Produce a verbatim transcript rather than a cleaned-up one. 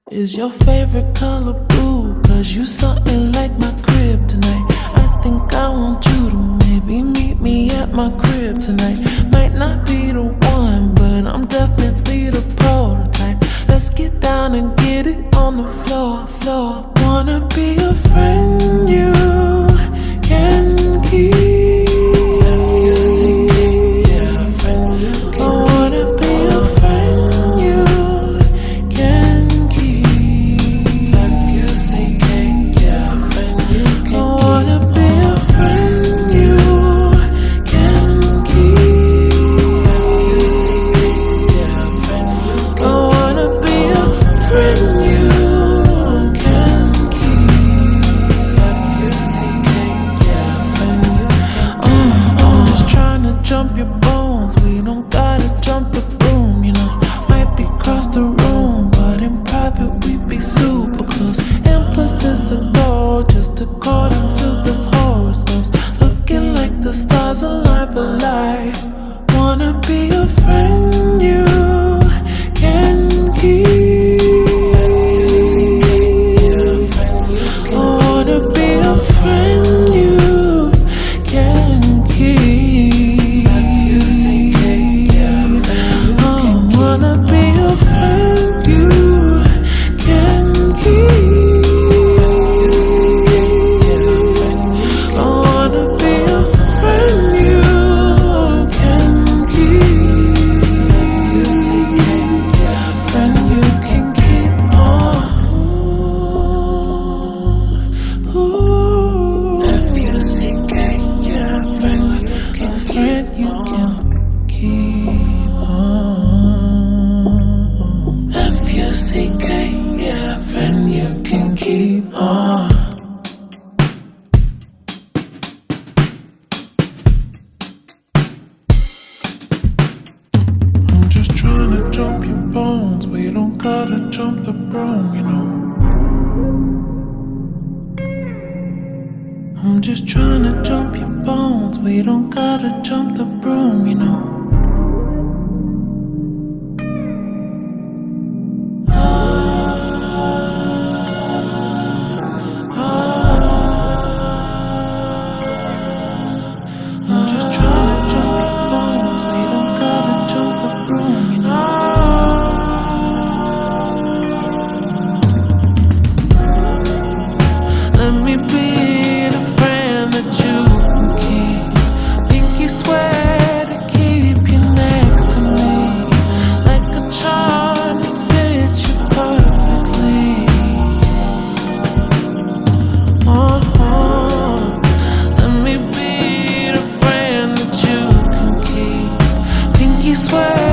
Is your favorite color blue? Cause you something like my crib tonight. I think I want you to maybe meet me at my crib tonight. Might not be the one, but I'm definitely the prototype. Let's get down and get it on the floor, floor. Wanna be a friend you can keep. Jump your bones, we don't gotta jump the broom, you know. Might be across the room, but in private we be super close. Emphasis of gold, just according to the horoscopes. Looking like the stars align for life. Wanna be a friend you can keep. I wanna be a friend you can keep. f u c k, yeah, friend you can keep on. I'm just trying to jump your bones, we don't gotta jump the broom, you know. I'm just trying to jump your bones, we don't gotta jump the broom, you know. Let me be the friend that you can keep. Pinky swear to keep you next to me. Like a charm that fits you perfectly. Oh, oh. Let me be the friend that you can keep. Pinky swear